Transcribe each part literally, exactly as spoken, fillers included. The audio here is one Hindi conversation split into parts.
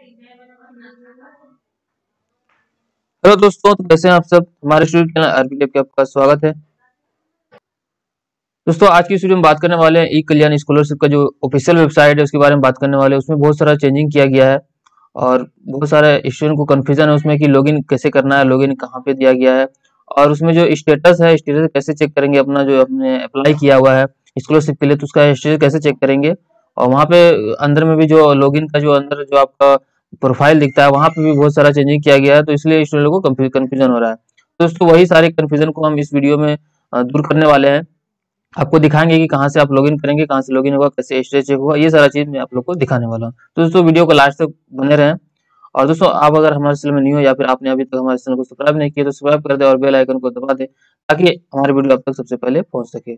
हेलो दोस्तों, तो कैसे हैं आप सब। हमारे स्टूडियो चैनल आरपी लैब पे आपका स्वागत है। दोस्तों, आज की इस वीडियो में बात करने वाले हैं ई कल्याण स्कॉलरशिप का जो ऑफिशियल वेबसाइट है उसके बारे में बात करने वाले हैं। उसमें बहुत सारा चेंजिंग किया गया है और बहुत सारे स्टूडेंट को कंफ्यूजन है उसमें कि लॉगिन कैसे करना है, लॉगिन कहाँ पे दिया गया है और उसमें जो स्टेटस है, स्टेटस कैसे चेक करेंगे अपना जो आपने अप्लाई किया हुआ है स्कॉलरशिप के लिए, तो उसका स्टेटस कैसे चेक करेंगे। और वहाँ पे अंदर में भी जो लॉगिन का जो अंदर जो आपका प्रोफाइल दिखता है वहाँ पे भी बहुत सारा चेंजिंग किया गया है, तो इसलिए स्टूडेंट लोगों को कंफ्यूजन हो रहा है। तो दोस्तों, वही सारे कंफ्यूजन को हम इस वीडियो में अ, दूर करने वाले हैं। आपको दिखाएंगे कि कहाँ से आप लॉगिन करेंगे, कहाँ से लॉगिन होगा, कैसे स्टेटस चेक होगा, ये सारा चीज मैं आप लोग को दिखाने वाला हूँ। तो दोस्तों, वीडियो को लास्ट तक बने रहें। और दोस्तों, आप अगर हमारे चैनल में न्यू हो या फिर आपने अभी तक हमारे चैनल को सब्सक्राइब नहीं किया तो सब्सक्राइब कर दे और बेल आइकन को दबा दे ताकि हमारी वीडियो आप तक सबसे पहले पहुंच सके।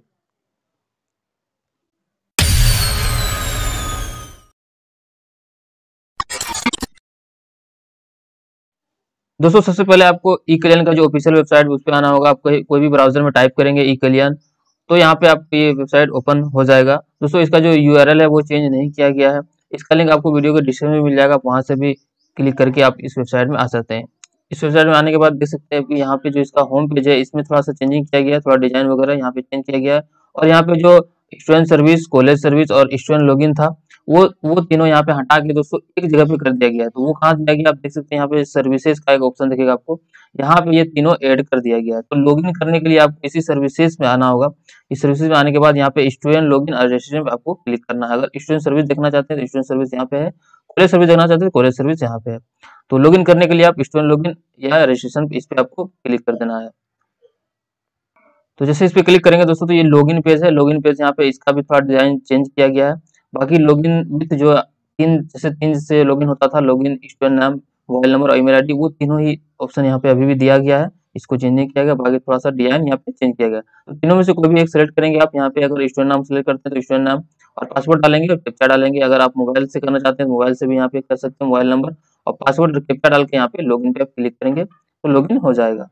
दोस्तों, सबसे पहले आपको ई कल्याण का जो ऑफिशियल वेबसाइट उस पर आना होगा। आप कोई कोई भी ब्राउजर में टाइप करेंगे ई कल्याण, तो यहाँ पे आपकी ये वेबसाइट ओपन हो जाएगा। दोस्तों, इसका जो यूआरएल है वो चेंज नहीं किया गया है। इसका लिंक आपको वीडियो के डिस्क्रिप्शन में मिल जाएगा, आप वहां से भी क्लिक करके आप इस वेबसाइट में आ सकते हैं। इस वेबसाइट में आने के बाद देख सकते हैं कि यहाँ पे जो इसका होम पेज है इसमें थोड़ा सा चेंजिंग किया गया है, थोड़ा डिजाइन वगैरह यहाँ पे चेंज किया गया है। और यहाँ पे जो स्टूडेंट सर्विस, कॉलेज सर्विस और स्टूडेंट लॉगिन था वो वो तीनों यहाँ पे हटा के दोस्तों एक जगह पे कर दिया गया है। तो वो कहाँ दिया गया आप देख सकते हैं, यहाँ पे सर्विसेज का एक ऑप्शन दिखेगा आपको, यहाँ पे ये तीनों ऐड कर दिया गया है। तो लॉगिन करने के लिए आपको इसी सर्विसेज में आना होगा। इस सर्विसेज में आने के बाद यहाँ पे स्टूडेंट लॉगिन और रजिस्ट्रेशन पे आपको क्लिक करना है। अगर स्टूडेंट सर्विस देखना चाहते हैं तो स्टूडेंट सर्विस यहाँ पे है, कॉलेज सर्विस देखना चाहते हैं तो कॉलेज सर्विस यहाँ पे है। तो लॉगिन करने के लिए आप स्टूडेंट लॉगिन या रजिस्ट्रेशन इस पे आपको क्लिक कर देना है। तो जैसे इस पे क्लिक करेंगे दोस्तों, तो ये लॉगिन पेज है। लॉगिन पेज यहाँ पे इसका भी थोड़ा डिजाइन चेंज किया गया है। बाकी लॉगिन विथ जो तीन जैसे तीन से लॉगिन होता था, लॉगिन, स्टूडेंट नाम, मोबाइल नंबर और ईमेल आईडी, वो तीनों ही ऑप्शन यहाँ पे अभी भी दिया गया है। इसको चेंज नहीं किया गया, बाकी थोड़ा सा डिजाइन यहाँ पे चेंज किया गया। तो तीनों में से कोई भी एक सेलेक्ट करेंगे आप। यहाँ पे अगर स्टूडेंट नाम सेलेक्ट करते हैं तो स्टूडेंट नाम और पासवर्ड डालेंगे और कैप्चा डालेंगे। अगर आप मोबाइल से करना चाहते हैं तो मोबाइल से भी यहाँ पे कर सकते हैं, मोबाइल नंबर और पासवर्ड कैप्चा डाल के यहाँ पे लॉगिन पे आप क्लिक करेंगे तो लॉगिन हो जाएगा।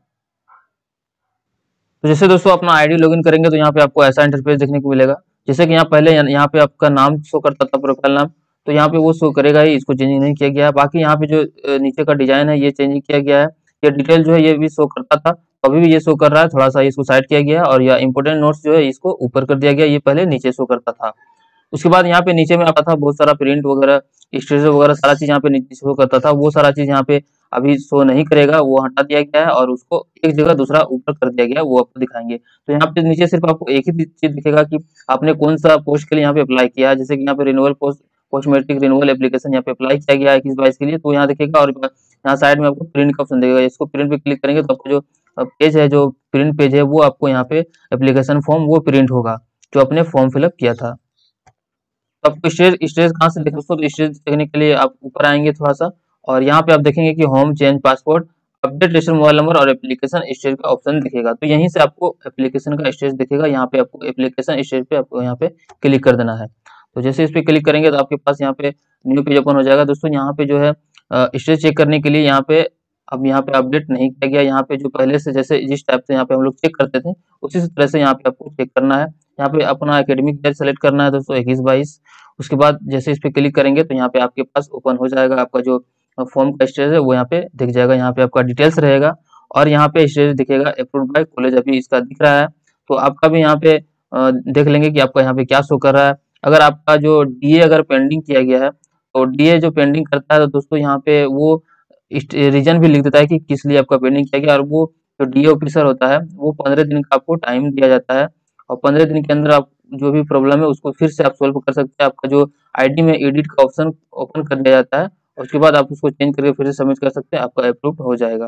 तो जैसे दोस्तों अपना आईडी लॉगिन करेंगे तो यहाँ पे आपको ऐसा इंटरफेस देखने को मिलेगा। जैसे कि यहाँ पहले यहाँ पे आपका नाम शो करता था, प्रोफाइल नाम, तो यहाँ पे वो शो करेगा ही, इसको चेंजिंग नहीं किया गया है। बाकी यहाँ पे जो अ, नीचे का डिजाइन है ये चेंजिंग किया गया है। ये डिटेल जो है ये भी शो करता था, तो अभी भी ये शो कर रहा है, थोड़ा सा इसको साइड किया गया है। और यह इंपोर्टेंट नोट्स जो है इसको ऊपर कर दिया गया, ये पहले नीचे शो करता था। उसके बाद यहाँ पे नीचे में आता था बहुत सारा प्रिंट वगैरह, स्टेटस वगैरह, सारा चीज यहाँ पे नीचे शो करता था। वो सारा चीज यहाँ पे अभी शो नहीं करेगा, वो हटा दिया गया है और उसको एक जगह दूसरा ऊपर कर दिया गया है, वो आपको दिखाएंगे। तो यहाँ पे नीचे सिर्फ आपको एक ही चीज दिखेगा कि आपने कौन सा पोस्ट के लिए यहाँ पे अप्लाई किया है। जैसे कि यहाँ पे renewal post, post matric renewal application यहाँ पे अप्लाई किया गया है इक्कीस बाईस के लिए, तो यहाँ दिखेगा। और यहाँ साइड में आपको प्रिंट का ऑप्शन दिखेगा, इसको प्रिंट पे क्लिक करेंगे तो आपको जो पेज है, जो प्रिंट पेज है, वो आपको यहाँ पे एप्लीकेशन फॉर्म वो प्रिंट होगा जो आपने फॉर्म फिलअप किया था। तो आपको स्टेज स्टेज कहाँ से देखें दोस्तों, तो स्टेज देखने के लिए आप ऊपर आएंगे थोड़ा सा और यहाँ पे आप देखेंगे कि home, change passport, update register mobile number और एप्लीकेशन स्टेज का ऑप्शन दिखेगा। तो यहीं से आपको एप्लीकेशन का स्टेज दिखेगा। यहाँ पे आपको एप्लीकेशन स्टेज पे आपको यहाँ पे क्लिक कर देना है। तो जैसे इस पे क्लिक करेंगे तो आपके पास यहाँ पे न्यू पेज ओपन हो जाएगा। दोस्तों, यहाँ पे जो है स्टेज चेक करने के लिए यहाँ पे अब यहाँ पे अपडेट नहीं किया गया। यहाँ पे जो पहले से जैसे जिस टाइप से यहाँ पे हम लोग चेक करते थे उसी तरह से यहाँ पे आपको चेक करना है। यहाँ पे अपना एकेडमिक ईयर सेलेक्ट करना है दोस्तों, इक्कीस बाईस। उसके बाद जैसे इस पे क्लिक करेंगे तो यहाँ पे आपके पास ओपन हो जाएगा, आपका जो फॉर्म का स्टेज है वो यहाँ पे दिख जाएगा। यहाँ पे आपका डिटेल्स रहेगा और यहाँ पे स्टेज दिखेगा अप्रूव्ड बाय कॉलेज, अभी इसका दिख रहा है। तो आपका भी यहाँ पे अ, देख लेंगे कि आपका यहाँ पे क्या शो कर रहा है। अगर आपका जो डीए अगर पेंडिंग किया गया है तो डीए जो पेंडिंग करता है तो दोस्तों यहाँ पे वो रीजन भी लिख देता है कि किस लिए आपका पेंडिंग किया गया। और वो जो डीए ऑफिसर होता है वो पंद्रह दिन का आपको टाइम दिया जाता है और पंद्रह दिन के अंदर आप जो भी प्रॉब्लम है उसको फिर से आप सोल्व कर सकते हैं। आपका जो आईडी में एडिट का ऑप्शन ओपन कर दिया जाता है, उसके बाद आप उसको चेंज करके फिर से सबमिट कर सकते हैं, आपका अप्रूव हो जाएगा।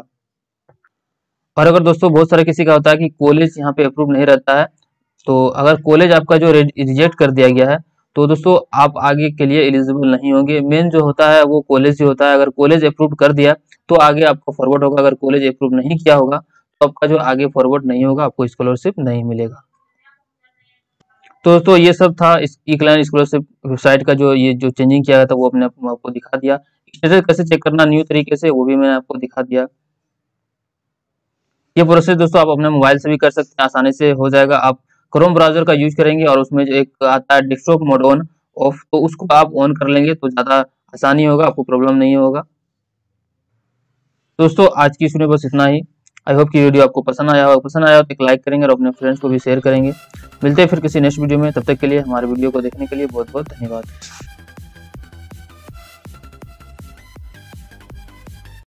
और अगर दोस्तों बहुत सारे किसी का होता है कि कॉलेज यहाँ पे अप्रूव नहीं रहता है, तो अगर कॉलेज आपका जो रिजेक्ट कर दिया गया है तो दोस्तों आप आगे के लिए एलिजिबल नहीं होंगे। मेन जो होता है वो कॉलेज ही होता है। अगर कॉलेज अप्रूव कर दिया तो आगे आपको फॉरवर्ड होगा, अगर कॉलेज अप्रूव नहीं किया होगा तो आपका जो आगे फॉरवर्ड नहीं होगा, आपको स्कॉलरशिप नहीं मिलेगा। तो दोस्तों ये सब था इस ई कल्याण स्कॉलरशिप वेबसाइट का, जो ये जो चेंजिंग किया गया था वो अपने आपको दिखा दिया। स्टेटस कैसे चेक करना न्यू तरीके से वो भी मैंने आपको दिखा दिया। ये प्रोसेस दोस्तों आप अपने मोबाइल से भी कर सकते हैं, आसानी से हो जाएगा। आप क्रोम ब्राउजर का यूज करेंगे और उसमें जो एक आता है डेस्कटॉप मोड ऑन ऑफ, तो उसको आप ऑन कर लेंगे तो ज़्यादा आसानी होगा, आपको प्रॉब्लम नहीं होगा। दोस्तों आज की इसमें बस इतना ही। आई होप कि वीडियो आपको पसंद आया हो, पसंद आया हो तो एक लाइक करेंगे और अपने फ्रेंड्स को भी शेयर करेंगे। मिलते हैं फिर किसी नेक्स्ट वीडियो में, तब तक के लिए हमारे वीडियो को देखने के लिए बहुत बहुत धन्यवाद।